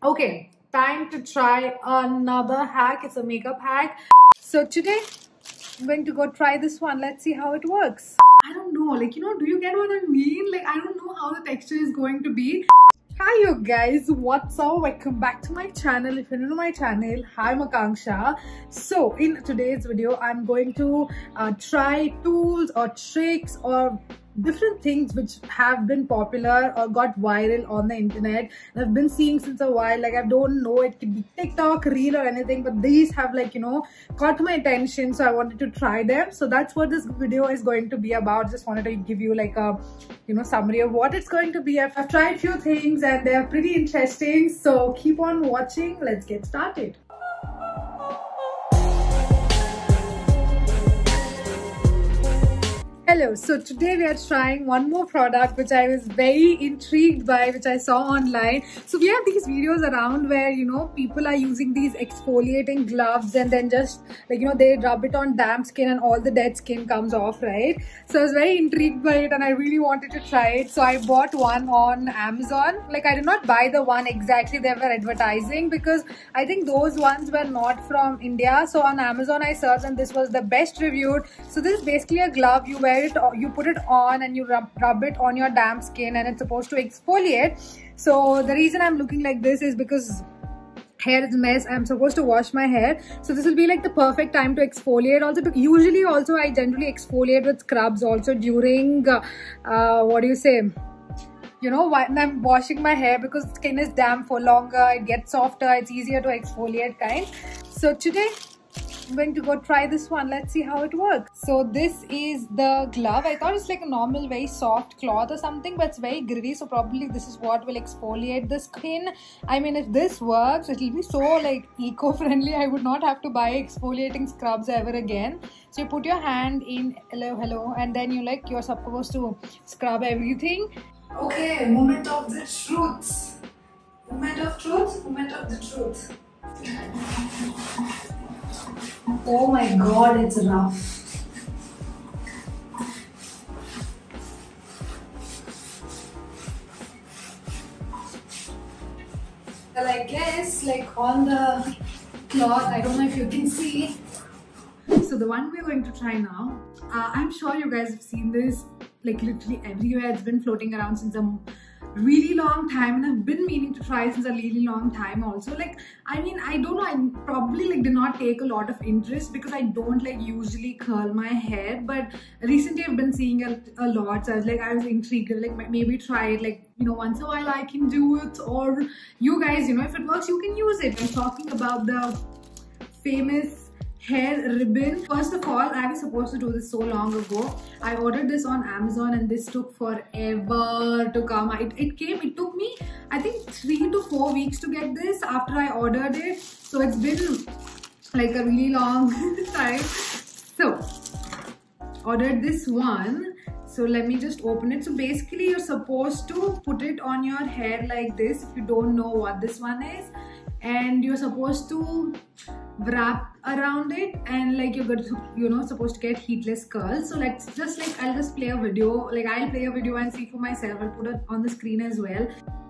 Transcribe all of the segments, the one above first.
Okay, time to try another hack. It's a makeup hack. So today I'm going to go try this one. Let's see how it works. I don't know, do you get what I mean? I don't know how the texture is going to be. Hi you guys, what's up? Welcome back to my channel. If you're new to my channel, hi, I'm Akanksha. So in today's video I'm going to try tools or tricks or different things which have been popular or got viral on the internet and I've been seeing since a while. I don't know, it could be TikTok, reel or anything, but these have caught my attention, so I wanted to try them. So that's what this video is going to be about. Just wanted to give you a summary of what it's going to be. I've tried few things and they're pretty interesting, so keep on watching. Let's get started. Hello, so today we are trying one more product which I was very intrigued by, which I saw online. So we have these videos around where people are using these exfoliating gloves and then just they rub it on damp skin and all the dead skin comes off, right? So I was very intrigued by it and I really wanted to try it. So I bought one on Amazon. I did not buy the one exactly they were advertising because I think those ones were not from India. So on Amazon I searched and this was the best reviewed. So this is basically a glove. You wear it, you put it on and you rub it on your damp skin and it's supposed to exfoliate. So the reason I'm looking like this is because hair is a mess. I'm supposed to wash my hair, so this will be the perfect time to exfoliate. Also, usually I generally exfoliate with scrubs also during when I'm washing my hair, because skin is damp for longer, it gets softer, it's easier to exfoliate kind. So today I'm going to go try this one. Let's see how it works. So this is the glove. I thought it's like a normal very soft cloth or something, but it's very gritty, so probably this is what will exfoliate the skin. I mean, if this works, it will be so eco-friendly. I would not have to buy exfoliating scrubs ever again. So you put your hand in, hello, and then you're supposed to scrub everything. Okay, moment of the truth. Moment of truth, moment of the truth. Oh my god, it's rough. Well, I guess on the cloth, I don't know if you can see. So the one we're going to try now, I'm sure you guys have seen this literally everywhere. It's been floating around since a really long time and I've been meaning to try since a really long time also. I mean, I don't know, I probably did not take a lot of interest because I don't usually curl my hair, but recently I've been seeing a lot, so I was intrigued, maybe try it, once a while I can do it, or you guys, if it works, you can use it. I'm talking about the famous hair ribbon. First of all, I was supposed to do this so long ago. I ordered this on Amazon and this took forever to come. It took me, I think, 3 to 4 weeks to get this after I ordered it. So it's been a really long time. So ordered this one. So let me just open it. So basically you're supposed to put it on your hair like this, if you don't know what this one is, and you're supposed to wrap around it and you're supposed to get heatless curls. So let's just I'll just play a video. I'll play a video and see for myself. I'll put it on the screen as well.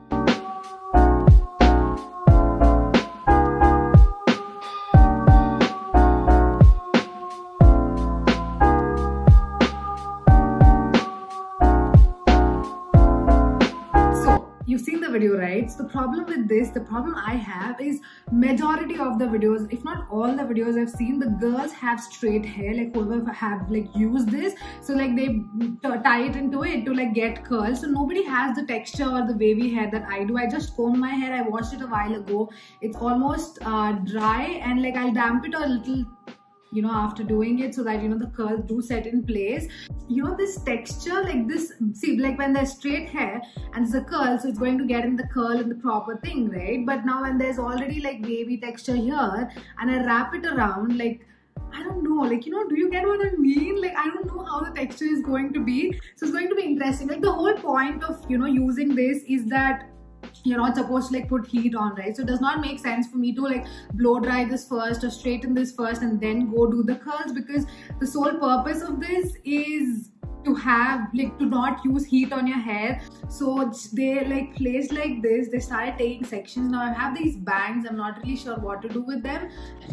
You've seen the video, right? So the problem with this, the problem I have is majority of the videos, if not all the videos I've seen, the girls have straight hair, whoever have used this, so they tie it into it to get curls. So nobody has the texture or the wavy hair that I do. I just combed my hair, I washed it a while ago. It's almost dry, and I'll damp it a little after doing it, so that the curls do set in place. This texture this, see, when there's straight hair and it's a curl, so it's going to get in the curl in the proper thing, right? But now when there's already wavy texture here and I wrap it around, I don't know, do you get what I mean? I don't know how the texture is going to be. So it's going to be interesting. The whole point of using this is that you're not supposed to put heat on, right? So it does not make sense for me to blow dry this first or straighten this first and then go do the curls, because the sole purpose of this is to have like to not use heat on your hair. So they like placed like this. They started taking sections. Now I have these bangs. I'm not really sure what to do with them.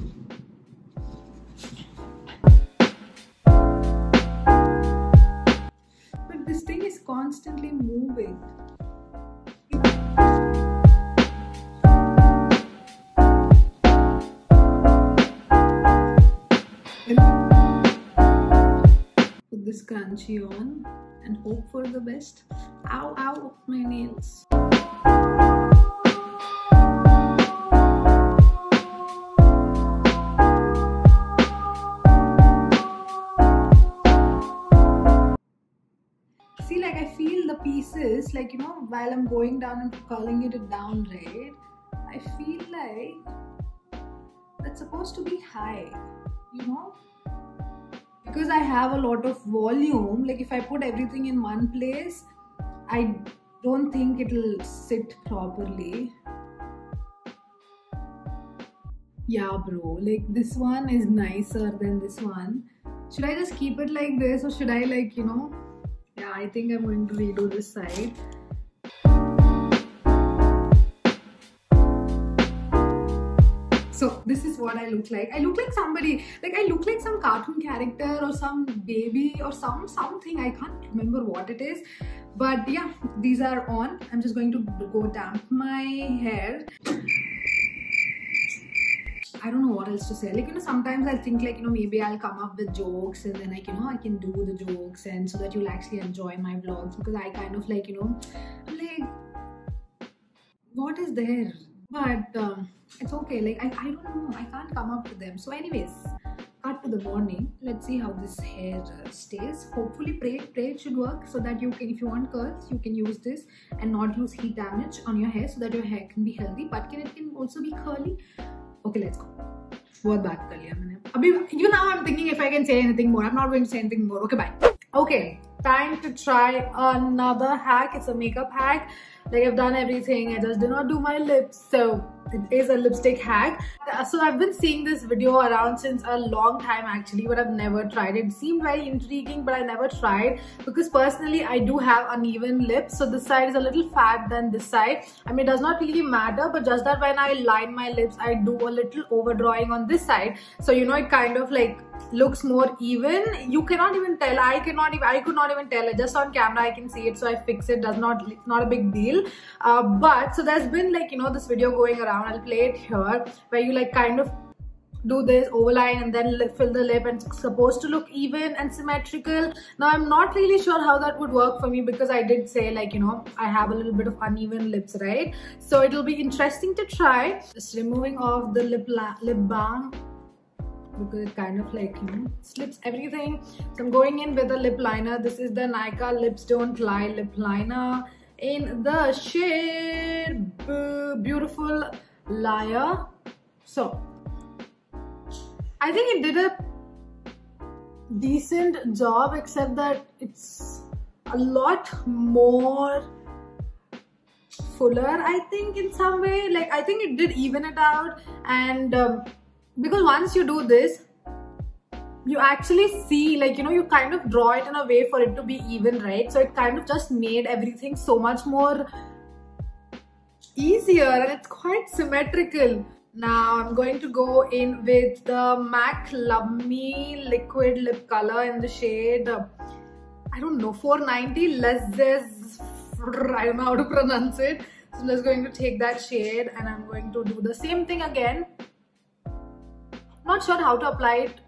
But this thing is constantly moving. Put this scrunchie on and hope for the best. Ow, ow, my nails. See, like I feel the pieces, like, you know, while I'm going down and curling it down, right? I feel like that's supposed to be high, you know? Because I have a lot of volume, like if I put everything in one place, I don't think it'll sit properly. Yeah, bro, like this one is nicer than this one. Should I just keep it like this, or should I, like, you know, yeah, I think I'm going to redo this side. So this is what I look like. I look like somebody, like I look like some cartoon character or some baby or something. I can't remember what it is. But yeah, these are on. I'm just going to go damp my hair. I don't know what else to say. Like, you know, sometimes I think like, you know, maybe I'll come up with jokes and then like, you know, I can do the jokes and so that you'll actually enjoy my vlogs, because I kind of like, you know, I'm like, what is there? But it's okay. Like, I don't know. I can't come up with them. So anyways, cut to the morning. Let's see how this hair stays. Hopefully pray it should work, so that you can, if you want curls, you can use this and not use heat damage on your hair, so that your hair can be healthy, but it can also be curly. Okay, let's go. बहुत बात कर लिया मैंने. अभी, you know, I'm thinking if I can say anything more. I'm not going to say anything more. Okay, bye. Okay, time to try another hack. It's a makeup hack. Like, I've done everything. I just did not do my lips, so it is a lipstick hack. So I've been seeing this video around since a long time actually, but I've never tried it. It seemed very intriguing, but I never tried, because personally I do have uneven lips. So this side is a little fat than this side. I mean, it does not really matter, but just that when I line my lips, I do a little overdrawing on this side. So, you know, it kind of like looks more even. You cannot even tell. I could not even tell. Just on camera I can see it, so I fix it. It's not a big deal. But so there's been like, you know, this video going around. I'll play it here, where you like kind of do this overline and then fill the lip, and it's supposed to look even and symmetrical. Now I'm not really sure how that would work for me, because I did say, like, you know, I have a little bit of uneven lips, right? So it'll be interesting to try. Just removing off the lip balm, because it kind of like, you know, slips everything. So I'm going in with a lip liner. This is the Nykaa Lips Don't Lie lip liner in the shade Beautiful Liar. So I think it did a decent job, except that it's a lot more fuller, I think, in some way. Like, I think it did even it out. And because once you do this, you actually see, like, you know, you kind of draw it in a way for it to be even, right? So it kind of just made everything so much more easier, and it's quite symmetrical. Now I'm going to go in with the MAC Love Me liquid lip color in the shade, I don't know, 490 Lezes, I don't know how to pronounce it. So I'm just going to take that shade and I'm going to do the same thing again. Not sure how to apply it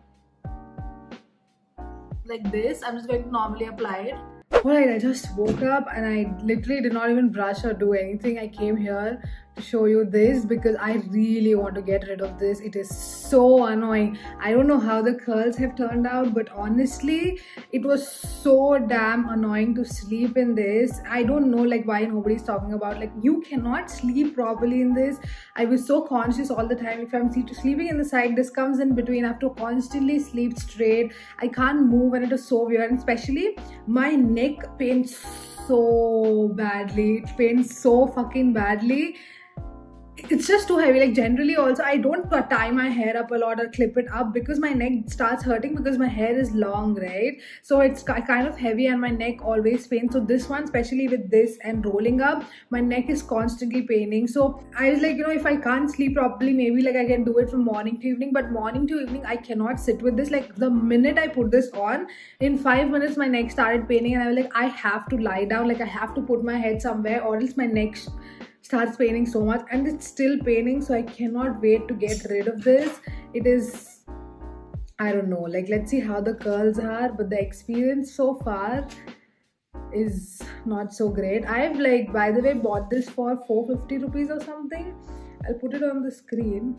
like this. I'm just going to normally apply it. Alright, I just woke up and I literally did not even brush or do anything. I came here to show you this because I really want to get rid of this. It is so annoying. I don't know how the curls have turned out, but honestly, it was so damn annoying to sleep in this. I don't know like why nobody's talking about, like, you cannot sleep properly in this. I was so conscious all the time. If I'm sleeping in the side, this comes in between. I have to constantly sleep straight. I can't move, and it is so weird. And especially my neck pains so badly. It pains so fucking badly. it's just too heavy. Like generally also I don't tie my hair up a lot or clip it up because my neck starts hurting because my hair is long, right? So it's kind of heavy and my neck always pains. So this one, especially with this and rolling up, my neck is constantly paining. So I was like, you know, if I can't sleep properly, maybe like I can do it from morning to evening, but morning to evening I cannot sit with this. Like the minute I put this on, in 5 minutes my neck started paining and I was like, I have to lie down, like I have to put my head somewhere or else my neck starts paining so much, and it's still paining. So I cannot wait to get rid of this. It is, I don't know, like let's see how the curls are, but the experience so far is not so great. I've like, by the way, bought this for 450 rupees or something. I'll put it on the screen.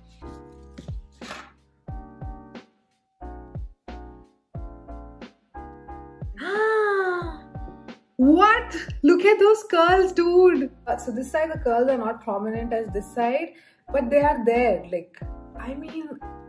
What? Look at those curls, dude. So this side the curls are not prominent as this side, but they are there. Like, I mean,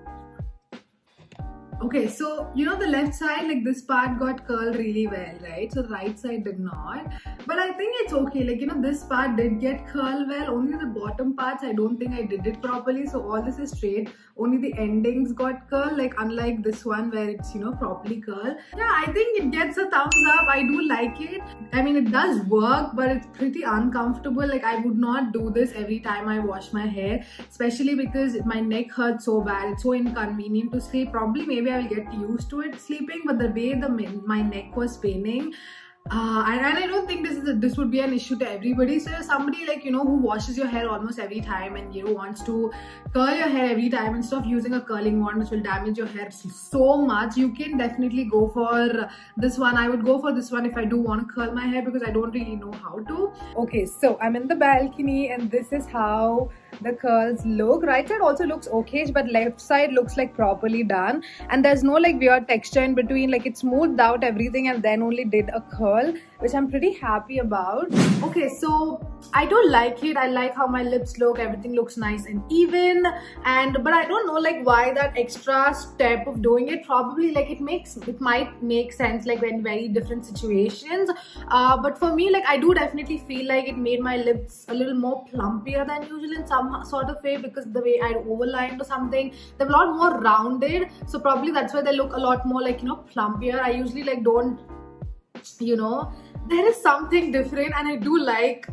okay, so you know the left side, like this part got curled really well, right? So the right side did not, but I think it's okay. Like, you know, this part did get curled well. Only the bottom parts, I don't think I did it properly. So all this is straight. Only the endings got curled, like unlike this one where it's, you know, properly curled. Yeah, I think it gets a thumbs up. I do like it. I mean, it does work, but it's pretty uncomfortable. Like I would not do this every time I wash my hair, especially because my neck hurts so bad. It's so inconvenient to sleep. Probably maybe I'll get used to it sleeping, but the way my neck was paining, and I don't think this would be an issue to everybody. So somebody like, you know, who washes your hair almost every time and, you know, wants to curl your hair every time instead of using a curling wand which will damage your hair so much, you can definitely go for this one. I would go for this one if I do want to curl my hair because I don't really know how to. Okay, so I'm in the balcony and this is how the curls look. Right side also looks okay, but left side looks like properly done, and there's no like weird texture in between. Like it smoothed out everything and then only did a curl, which I'm pretty happy about. Okay, so I do like it. I like how my lips look. Everything looks nice and even, but I don't know like why that extra step of doing it. Probably like it might make sense like in very different situations, but for me, like I do definitely feel like it made my lips a little more plumpier than usual in some sort of way, because the way I overlined or something, they're a lot more rounded. So probably that's why they look a lot more like, you know, plumpier. I usually like don't, you know, there is something different, and I do like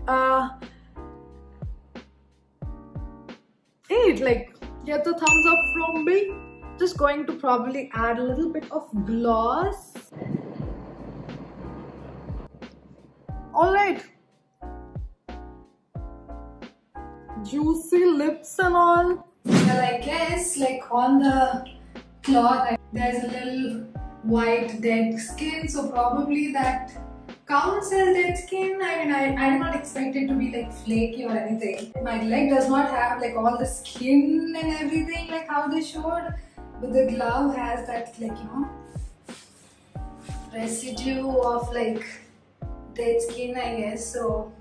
it. Like, get the thumbs up from me. Just going to probably add a little bit of gloss. All right, juicy lips and all. Well, I guess like on the cloth there's a little white dead skin, so probably that counts as dead skin. I mean, I did not expect it to be like flaky or anything. My leg does not have like all the skin and everything like how they showed, but the glove has that like, you know, residue of like dead skin, I guess. So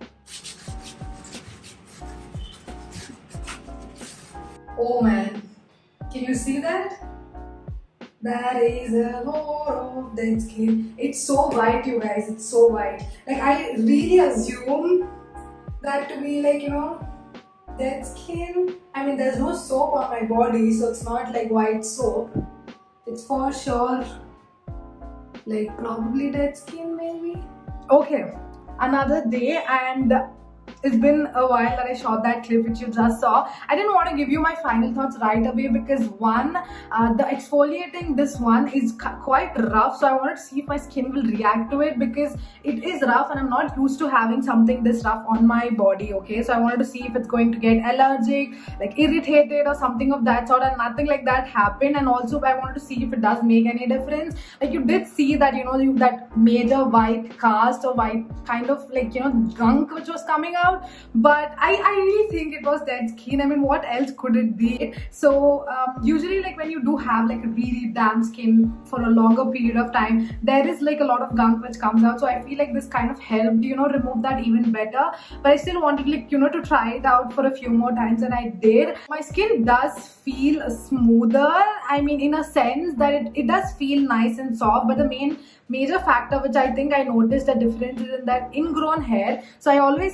oh man, can you see that? That is a lot of dead skin. It's so white, you guys. It's so white. Like I really assume that to be like, you know, dead skin. I mean, there's no soap on my body, so it's not like white soap. It's for sure like probably dead skin maybe. Okay, another day, and it's been a while that I shot that clip which you just saw. I didn't want to give you my final thoughts right away because one, the exfoliating this one is quite rough, so I wanted to see if my skin will react to it because it is rough and I'm not used to having something this rough on my body. Okay, so I wanted to see if it's going to get allergic, like irritated or something of that sort, and nothing like that happened. And also I wanted to see if it does make any difference. Like you did see that, you know, that major white cast or white kind of like, you know, gunk which was coming out, but I really think it was dead skin. I mean, what else could it be? So usually like when you do have like a really damp skin for a longer period of time, there is like a lot of gunk which comes out. So I feel like this kind of helped, you know, remove that even better. But I still wanted like, you know, to try it out for a few more times, and I did. My skin does feel smoother. I mean, in a sense that it does feel nice and soft, but the major factor which I think I noticed the difference is in that ingrown hair. So I always had this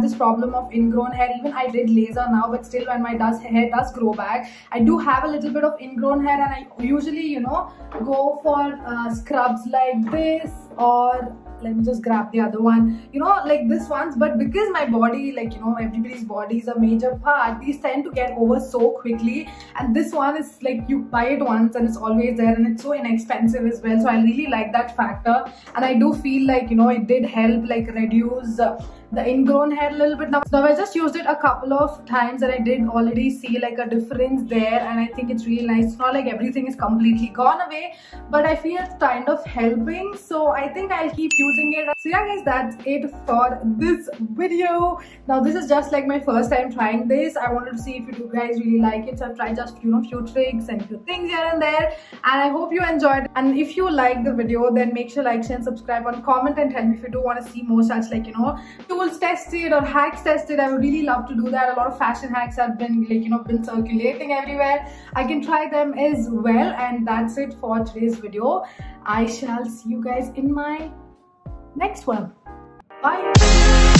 this problem of ingrown hair. Even I did laser now, but still when my hair does grow back, I do have a little bit of ingrown hair, and I usually, you know, go for scrubs like this, or let me just grab the other one, you know, like this ones. But because my body, like, you know, everybody's body is a major part, these tend to get over so quickly, and this one is like you buy it once and it's always there, and it's so inexpensive as well. So I really like that factor, and I do feel like, you know, it did help like reduce the ingrown hair a little bit. Now I just used it a couple of times, and I did already see like a difference there, and I think it's really nice. It's not like everything is completely gone away, but I feel it's kind of helping, so I think I'll keep using it. So yeah guys, that's it for this video. Now this is just like my first time trying this. I wanted to see if you guys really like it, so I've tried just, you know, few tricks and few things here and there, and I hope you enjoyed it. And if you like the video, then make sure like, share and subscribe, and comment and tell me if you do want to see more such, like, you know, tools tested or hacks tested. I would really love to do that. A lot of fashion hacks have been, like, you know, been circulating everywhere. I can try them as well. And that's it for today's video. I shall see you guys in my next one. Bye.